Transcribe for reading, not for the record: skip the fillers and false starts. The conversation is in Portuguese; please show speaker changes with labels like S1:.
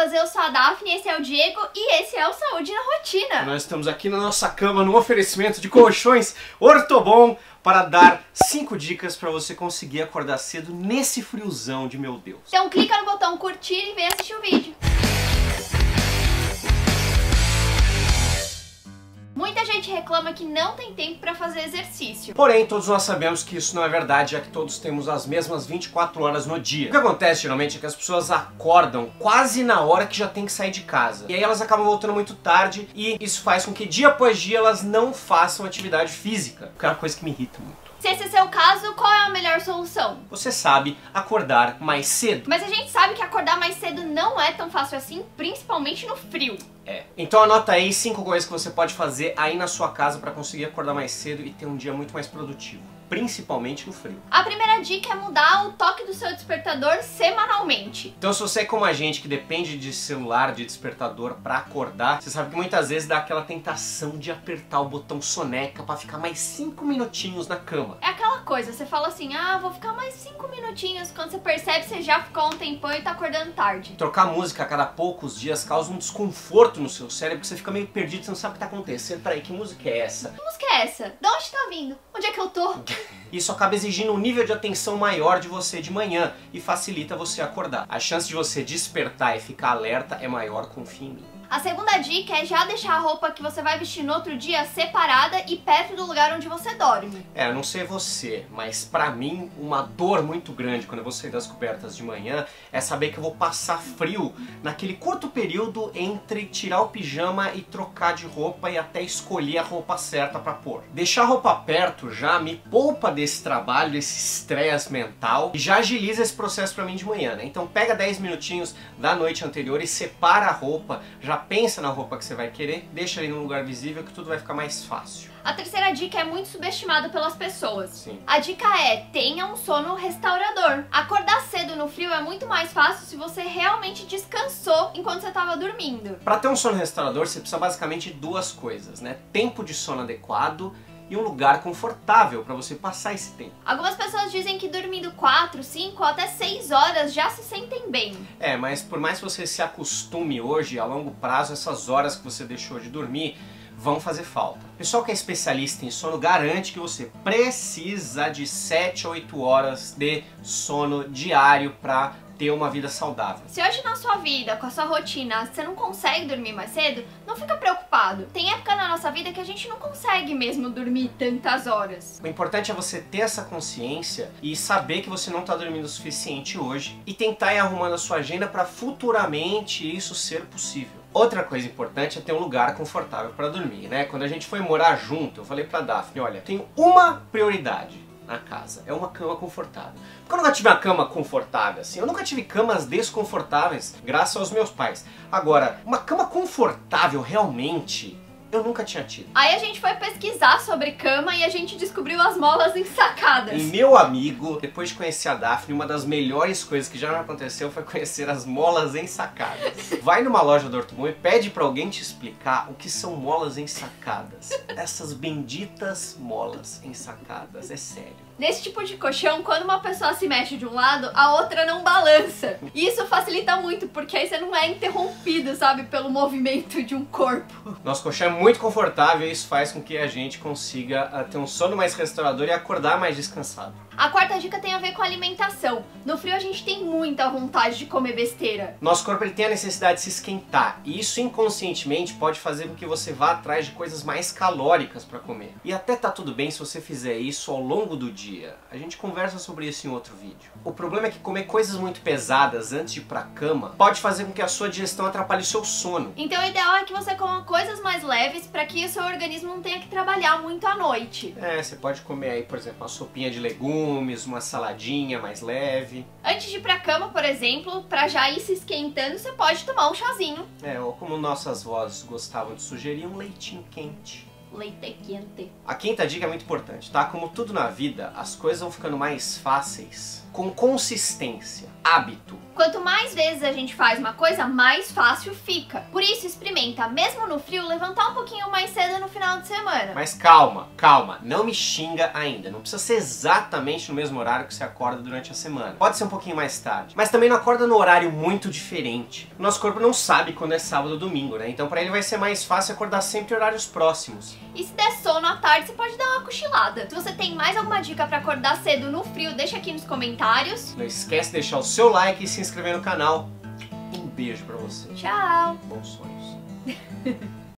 S1: pessoas, eu sou a Daphne, esse é o Diego e esse é o Saúde na Rotina.
S2: Nós estamos aqui na nossa cama no oferecimento de colchões Ortobon para dar 5 dicas para você conseguir acordar cedo nesse friozão de meu Deus.
S1: Então clica no botão curtir e vem assistir o vídeo. Muita gente reclama que não tem tempo para fazer exercício.
S2: Porém, todos nós sabemos que isso não é verdade, já que todos temos as mesmas 24 horas no dia. O que acontece geralmente é que as pessoas acordam quase na hora que já tem que sair de casa. E aí elas acabam voltando muito tarde e isso faz com que dia após dia elas não façam atividade física. Que é uma coisa que me irrita muito.
S1: Se esse é seu caso, qual é a melhor solução?
S2: Você sabe acordar mais cedo.
S1: Mas a gente sabe que acordar mais cedo não é tão fácil assim, principalmente no frio.
S2: Então anota aí 5 coisas que você pode fazer aí na sua casa para conseguir acordar mais cedo e ter um dia muito mais produtivo, principalmente no frio.
S1: A primeira dica é mudar o toque do seu despertador semanalmente.
S2: Então se você é como a gente que depende de celular, de despertador para acordar, você sabe que muitas vezes dá aquela tentação de apertar o botão soneca para ficar mais 5 minutinhos na cama.
S1: É aquela coisa, você fala assim, vou ficar mais 5 minutinhos, quando você percebe você já ficou um tempão e tá acordando tarde.
S2: Trocar música a cada poucos dias causa um desconforto no seu cérebro, que você fica meio perdido, você não sabe o que tá acontecendo. Peraí, que música é essa?
S1: Que música é essa? De onde tá vindo? Onde é que eu tô?
S2: Isso acaba exigindo um nível de atenção maior de você de manhã e facilita você acordar. A chance de você despertar e ficar alerta é maior, confia em mim.
S1: A segunda dica é já deixar a roupa que você vai vestir no outro dia separada e perto do lugar onde você dorme.
S2: Eu não sei você, mas pra mim uma dor muito grande quando eu vou sair das cobertas de manhã é saber que eu vou passar frio naquele curto período entre tirar o pijama e trocar de roupa e até escolher a roupa certa pra pôr. Deixar a roupa perto já me poupa desse trabalho, desse estresse mental e já agiliza esse processo pra mim de manhã, né? Então pega 10 minutinhos da noite anterior e separa a roupa, já pensa na roupa que você vai querer, deixa ali num lugar visível que tudo vai ficar mais fácil.
S1: A terceira dica é muito subestimada pelas pessoas.
S2: Sim.
S1: A dica é, tenha um sono restaurador. Acordar cedo no frio é muito mais fácil se você realmente descansou enquanto você estava dormindo.
S2: Para ter um sono restaurador, você precisa basicamente de 2 coisas, né? Tempo de sono adequado e um lugar confortável para você passar esse tempo.
S1: Algumas pessoas dizem que dormindo 4, 5 ou até 6 horas já se sentem bem.
S2: Mas por mais que você se acostume hoje, a longo prazo, essas horas que você deixou de dormir vão fazer falta. O pessoal que é especialista em sono garante que você precisa de 7 a 8 horas de sono diário para ter uma vida saudável.
S1: Se hoje na sua vida, com a sua rotina, você não consegue dormir mais cedo, não fica preocupado. Tem época na nossa vida que a gente não consegue mesmo dormir tantas horas.
S2: O importante é você ter essa consciência e saber que você não está dormindo o suficiente hoje e tentar ir arrumando a sua agenda para futuramente isso ser possível. Outra coisa importante é ter um lugar confortável para dormir, né? Quando a gente foi morar junto, eu falei pra Daphne, olha, tenho uma prioridade na casa, é uma cama confortável. Porque eu nunca tive uma cama confortável assim, eu nunca tive camas desconfortáveis, graças aos meus pais. Agora, uma cama confortável realmente, eu nunca tinha tido.
S1: Aí a gente foi pesquisar sobre cama e a gente descobriu as molas ensacadas.
S2: E meu amigo, depois de conhecer a Daphne, uma das melhores coisas que já me aconteceu foi conhecer as molas ensacadas. Vai numa loja do Ortobon e pede pra alguém te explicar o que são molas ensacadas. Essas benditas molas ensacadas, é sério.
S1: Nesse tipo de colchão, quando uma pessoa se mexe de um lado, a outra não balança. E isso facilita muito, porque aí você não é interrompido, sabe, pelo movimento de um corpo.
S2: Nosso colchão é muito confortável e isso faz com que a gente consiga ter um sono mais restaurador e acordar mais descansado.
S1: A quarta dica tem a ver com a alimentação. No frio a gente tem muita vontade de comer besteira.
S2: Nosso corpo ele tem a necessidade de se esquentar e isso inconscientemente pode fazer com que você vá atrás de coisas mais calóricas para comer. E até tá tudo bem se você fizer isso ao longo do dia. A gente conversa sobre isso em outro vídeo. O problema é que comer coisas muito pesadas antes de ir pra cama pode fazer com que a sua digestão atrapalhe o seu sono.
S1: Então o ideal é que você coma coisas mais leves para que o seu organismo não tenha que trabalhar muito à noite.
S2: Você pode comer aí, por exemplo, uma sopinha de legumes, uma saladinha mais leve.
S1: Antes de ir pra cama, por exemplo, pra já ir se esquentando, você pode tomar um chazinho.
S2: Ou como nossas vozes gostavam de sugerir, um leitinho quente.
S1: Leite quente.
S2: A quinta dica é muito importante, tá? Como tudo na vida, as coisas vão ficando mais fáceis com consistência, hábito.
S1: Quanto mais vezes a gente faz uma coisa, mais fácil fica. Por isso, experimenta, mesmo no frio, levantar um pouquinho mais cedo no final de semana.
S2: Mas calma, calma, não me xinga ainda. Não precisa ser exatamente no mesmo horário que você acorda durante a semana. Pode ser um pouquinho mais tarde. Mas também não acorda no horário muito diferente. O nosso corpo não sabe quando é sábado ou domingo, né? Então pra ele vai ser mais fácil acordar sempre em horários próximos.
S1: E se der sono à tarde, você pode dar uma cochilada. Se você tem mais alguma dica pra acordar cedo no frio, deixa aqui nos comentários.
S2: Não esquece de deixar o seu like e se inscrever no canal. Um beijo pra você.
S1: Tchau!
S2: Bons sonhos.